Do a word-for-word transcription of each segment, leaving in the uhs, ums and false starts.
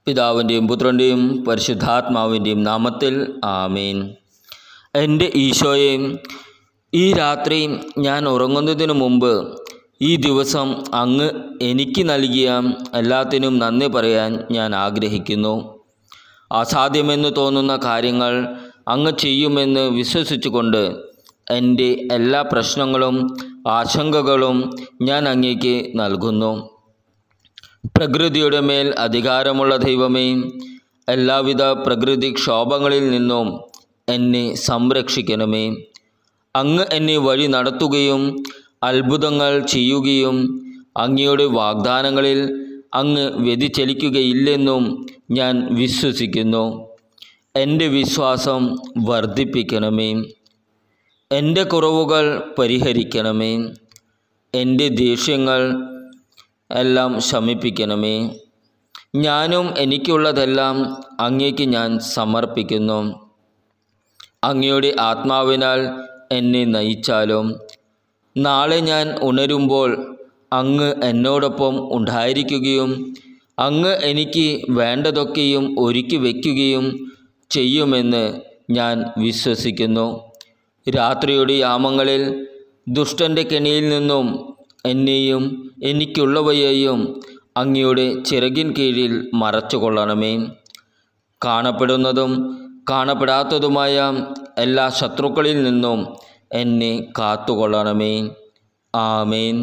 പിതാവിൻ്റെയും പുത്രൻ്റെയും പരിശുദ്ധാത്മാവിൻ്റെയും നാമത്തിൽ ആമേൻ. എൻ്റെ ഈശോയെ, ഈ രാത്രി ഞാൻ ഉറങ്ങുന്നതിന് മുമ്പ് ഈ ദിവസം അങ്ങ് എനിക്ക് നൽകിയ എല്ലാത്തിനും നന്ദി പറയാൻ ഞാൻ ആഗ്രഹിക്കുന്നു. അസാധ്യമെന്ന് തോന്നുന്ന കാര്യങ്ങൾ അങ്ങ് ചെയ്യുമെന്ന് വിശ്വസിച്ചുകൊണ്ട് എൻ്റെ എല്ലാ പ്രശ്നങ്ങളും ആശങ്കകളും ഞാൻ അങ്ങേക്ക് നൽകുന്നു. പ്രകൃതിയുടെ മേൽ അധികാരമുള്ള ദൈവമേ, എല്ലാവിധ പ്രകൃതിക്ഷോഭങ്ങളിൽ നിന്നും എന്നെ സംരക്ഷിക്കണമേ. അങ്ങ് എന്നെ വഴി നടത്തുകയും അത്ഭുതങ്ങൾ ചെയ്യുകയും അങ്ങയുടെ വാഗ്ദാനങ്ങളിൽ അങ്ങ് വ്യതിചലിക്കുകയില്ലെന്നും ഞാൻ വിശ്വസിക്കുന്നു. എൻ്റെ വിശ്വാസം വർദ്ധിപ്പിക്കണമേ. എൻ്റെ കുറവുകൾ പരിഹരിക്കണമേ. എൻ്റെ ദേഷ്യങ്ങൾ എല്ലാം ശമിപ്പിക്കണമേ. ഞാനും എനിക്കുള്ളതെല്ലാം അങ്ങേക്ക് ഞാൻ സമർപ്പിക്കുന്നു. അങ്ങയുടെ ആത്മാവിനാൽ എന്നെ നയിച്ചാലും നാളെ ഞാൻ ഉണരുമ്പോൾ അങ്ങ് എന്നോടൊപ്പം ഉണ്ടായിരിക്കുകയും അങ്ങ് എനിക്ക് വേണ്ടതൊക്കെയും ഒരുക്കി വയ്ക്കുകയും ചെയ്യുമെന്ന് ഞാൻ വിശ്വസിക്കുന്നു. രാത്രിയുടെ യാമങ്ങളിൽ ദുഷ്ടൻ്റെ കെണിയിൽ നിന്നും എന്നെയും എനിക്കുള്ളവയെയും അങ്ങയുടെ ചിറകിൻ കീഴിൽ മറച്ചുകൊള്ളണമേ. കാണപ്പെടുന്നതും കാണപ്പെടാത്തതുമായ എല്ലാ ശത്രുക്കളിൽ നിന്നും എന്നെ കാത്തുകൊള്ളണമേ. ആമേൻ.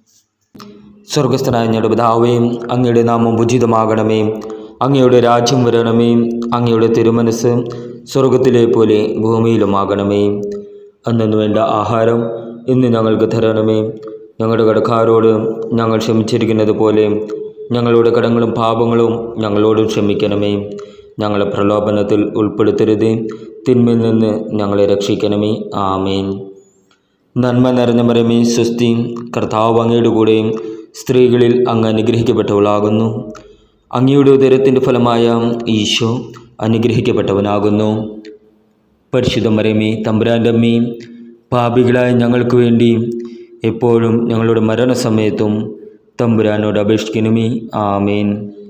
സ്വർഗസ്ഥനായ ഞങ്ങളുടെ പിതാവേ, അങ്ങയുടെ നാമം ഉചിതമാകണമേ. അങ്ങയുടെ രാജ്യം വരണമേ. അങ്ങയുടെ തിരുമനസ് സ്വർഗത്തിലെ പോലെ ഭൂമിയിലുമാകണമേ. അന്നു വേണ്ട ആഹാരം ഇന്ന് ഞങ്ങൾക്ക് തരണമേ. ഞങ്ങളുടെ കടക്കാരോട് ഞങ്ങൾ ക്ഷമിച്ചിരിക്കുന്നത് പോലെ ഞങ്ങളുടെ കടങ്ങളും പാപങ്ങളും ഞങ്ങളോടും ക്ഷമിക്കണമേ. ഞങ്ങളെ പ്രലോഭനത്തിൽ ഉൾപ്പെടുത്തരുതേ, തിന്മയിൽ നിന്ന് ഞങ്ങളെ രക്ഷിക്കണമേ. ആമേൻ. നന്മ നിറഞ്ഞ മറിയമേ, സ്വസ്തി, കർത്താവ് അങ്ങയുടെ കൂടെ സ്ത്രീകളിൽ അങ്ങ് അനുഗ്രഹിക്കപ്പെട്ടവളാകുന്നു. അങ്ങയുടെ ഉദരത്തിൻ്റെ ഫലമായ ഈശോ അനുഗ്രഹിക്കപ്പെട്ടവനാകുന്നു. പരിശുദ്ധ മറിയമേ, തമ്പുരാൻ്റെ അമ്മേ, പാപികളായ ഞങ്ങൾക്ക് വേണ്ടി എപ്പോഴും ഞങ്ങളുടെ മരണസമയത്തും തമ്പുരാനോട് അപേക്ഷിക്കണമേ. ആമേൻ.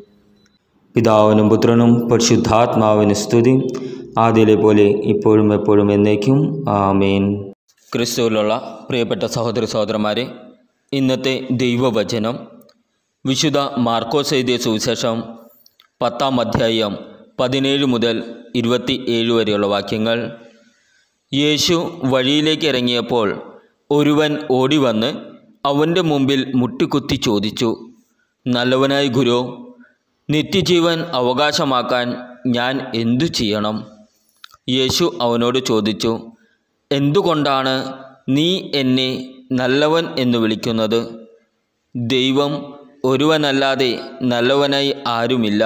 പിതാവിനും പുത്രനും പരിശുദ്ധാത്മാവിന് സ്തുതി, ആദ്യയിലെ പോലെ ഇപ്പോഴും എപ്പോഴും എന്നേക്കും. ആമേൻ. ക്രിസ്തുവിലുള്ള പ്രിയപ്പെട്ട സഹോദര സഹോദരന്മാരെ, ഇന്നത്തെ ദൈവവചനം വിശുദ്ധ മാർക്കോസ് എഴുതിയ സുവിശേഷം പത്താം അധ്യായം പതിനേഴ് മുതൽ ഇരുപത്തി ഏഴ് വരെയുള്ള വാക്യങ്ങൾ. യേശു വഴിയിലേക്ക് ഇറങ്ങിയപ്പോൾ ഒരുവൻ ഓടിവന്ന് അവൻ്റെ മുമ്പിൽ മുട്ടിക്കുത്തി ചോദിച്ചു, നല്ലവനായ ഗുരു, നിത്യജീവൻ അവകാശമാക്കാൻ ഞാൻ എന്തു ചെയ്യണം? യേശു അവനോട് ചോദിച്ചു, എന്തുകൊണ്ടാണ് നീ എന്നെ നല്ലവൻ എന്ന് വിളിക്കുന്നത്? ദൈവം ഒരുവനല്ലാതെ നല്ലവനായി ആരുമില്ല.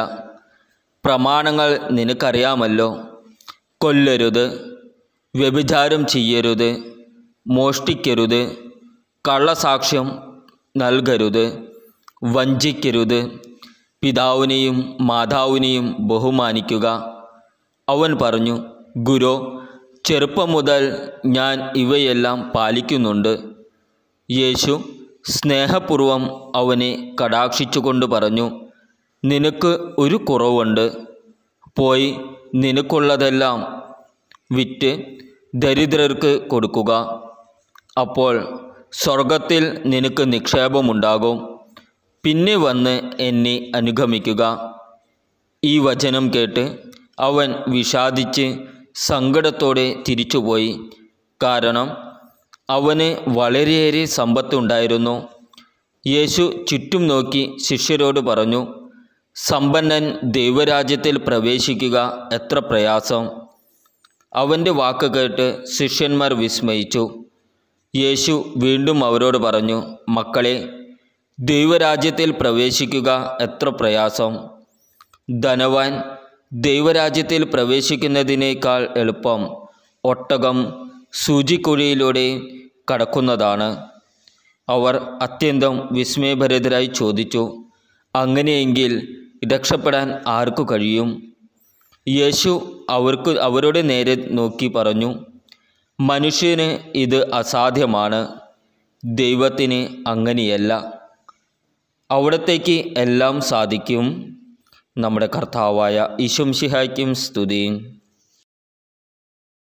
പ്രമാണങ്ങൾ നിനക്കറിയാമല്ലോ. കൊല്ലരുത്, വ്യഭിചാരം ചെയ്യരുത്, മോഷ്ടിക്കരുത്, കള്ളസാക്ഷ്യം നൽകരുത്, വഞ്ചിക്കരുത്, പിതാവിനെയും മാതാവിനെയും ബഹുമാനിക്കുക. അവൻ പറഞ്ഞു, ഗുരു, ചെറുപ്പം മുതൽ ഞാൻ ഇവയെല്ലാം പാലിക്കുന്നുണ്ട്. യേശു സ്നേഹപൂർവം അവനെ കടാക്ഷിച്ചുകൊണ്ട് പറഞ്ഞു, നിനക്ക് ഒരു കുറവുണ്ട്. പോയി നിനക്കുള്ളതെല്ലാം വിറ്റ് ദരിദ്രർക്ക് കൊടുക്കുക. അപ്പോൾ സ്വർഗത്തിൽ നിനക്ക് നിക്ഷേപമുണ്ടാകും. പിന്നെ വന്ന് എന്നെ അനുഗമിക്കുക. ഈ വചനം കേട്ട് അവൻ വിഷാദിച്ച് സങ്കടത്തോടെ തിരിച്ചുപോയി. കാരണം അവന് വളരെയേറെ സമ്പത്തുണ്ടായിരുന്നു. യേശു ചുറ്റും നോക്കി ശിഷ്യരോട് പറഞ്ഞു, സമ്പന്നൻ ദൈവരാജ്യത്തിൽ പ്രവേശിക്കുക എത്ര പ്രയാസം. അവൻ്റെ വാക്ക് കേട്ട് ശിഷ്യന്മാർ വിസ്മയിച്ചു. യേശു വീണ്ടും അവരോട് പറഞ്ഞു, മക്കളെ, ദൈവരാജ്യത്തിൽ പ്രവേശിക്കുക എത്ര പ്രയാസം. ധനവാൻ ദൈവരാജ്യത്തിൽ പ്രവേശിക്കുന്നതിനേക്കാൾ എളുപ്പം ഒട്ടകം സൂചിക്കുഴിയിലൂടെ കടക്കുന്നതാണ്. അവർ അത്യന്തം വിസ്മയഭരിതരായി ചോദിച്ചു, അങ്ങനെയെങ്കിൽ രക്ഷപ്പെടാൻ ആർക്കു കഴിയും? യേശു അവർക്ക് അവരുടെ നേരെ നോക്കി പറഞ്ഞു, മനുഷ്യന് ഇത് അസാധ്യമാണ്, ദൈവത്തിന് അങ്ങനെയല്ല. അവിടത്തേക്ക് എല്ലാം സാധിക്കും. നമ്മുടെ കർത്താവായ ഈശോ മിശിഹായ്ക്കും സ്തുതി.